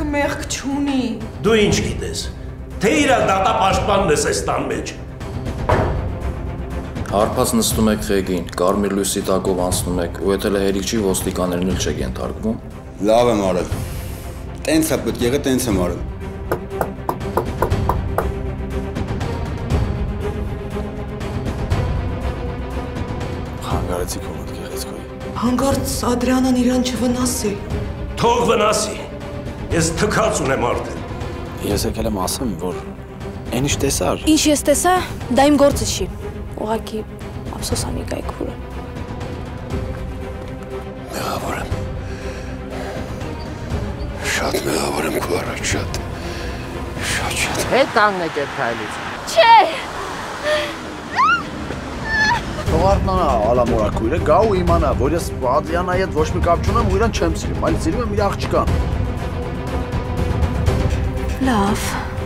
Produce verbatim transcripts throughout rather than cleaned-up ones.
ինքը մեղք չունի։ Դու ինչ գիտես, թե իրա դատապաշտպանն ես այս տան մեջ։ Հարբած նստում եք խեգին, կարմիր լույսի տակով անցնում եք, ու եթե լեհերիկ չի ոստիկաներն էլ չեք ենթարկվում։ Լավ եմ արել։ Տենց է պետք եղել, տենց եմ արել։ Խանգարեցի քո մոտ գեղեցկոյի։ Հանկարծ Ադրյանն իրան չվնասի։ Թող վնասի, ես թքած ունեմ արդեն։ Ես եկել եմ ասեմ, որ այն ինչ տեսար։ Ինչ ես տեսա, դա իմ գործը չի։ Ուղղակի ափսոսանի կայքուրը։ Մեղավոր եմ։ Շատ մեղավոր եմ քո առաջ, շատ։ Շատ շատ։ Հետ կանգնեք այդ քայլից։ Չէ։ Թող արտնանա ալամորակույրը, գա ու իմանա, որ ես Ադրյանայի հետ ոչ մի կապ չունեմ ու իրան չեմ սիրում, այլ սիրում եմ իր աղջկան։ Լավ։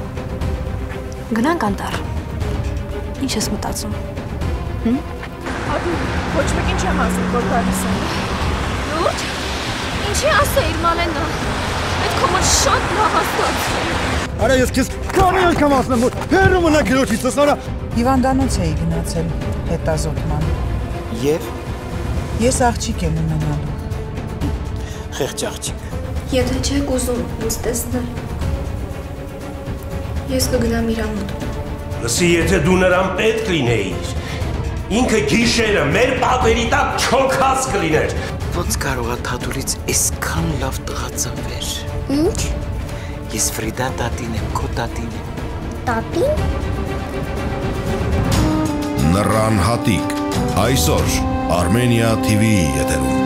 Գնանք անտառ։ Ինչ ես մտածում։ Հմ? Ադի, ոչ մեկին չեմ ասում, որ գալիս եմ։ Լուրջ։ Ինչի ասեիր, Մալենա։ Այդ քո մոտ շատ լավ աստված։ Արա ես քեզ քանի անգամ ասում եմ, որ հեռու մնա գրոջիցս, արա։ Հիվանդանոց էի գնացել հետազոտման։ Եվ Ես աղջիկ եմ ունենալու։ խեղճ աղջիկ։ Եթե չեք ուզում ինձ տեսնել, ես կգնամ իր մոտ։ Լսի, եթե դու նրան պետք լինեիր, ինքը գիշերը մեր պատերի տակ չոքած կլիներ։ Ոնց կարող է Թադուլից այսքան լավ տղա ծնվեր։ Ինչ։ Ես Ֆրիդա տատին եմ, քո տատին եմ։ Տատին։ Նռան հատիկ, այսօր Armenia T V-ի եթերում։